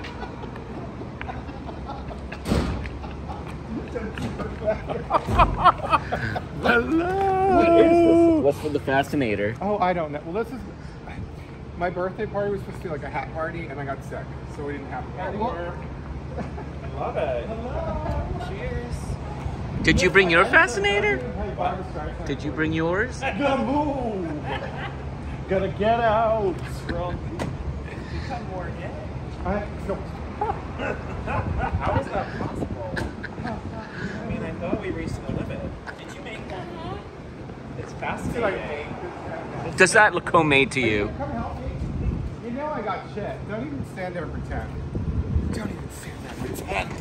Hello. What is this? What's for the fascinator? Oh, I don't know. Well, this is my birthday party was supposed to be like a hat party, and I got sick, so we didn't have a party. I love it. Hello. Cheers. Did you bring your fascinator? Did you bring yours? Gotta move. Gotta get out. Become more gay. How is that possible? I mean, I thought we reached the limit. Did you make that? It's fascinating. Does that look homemade to you? Come help me. You know I got shit. Don't even stand there and pretend. Don't even stand there and pretend.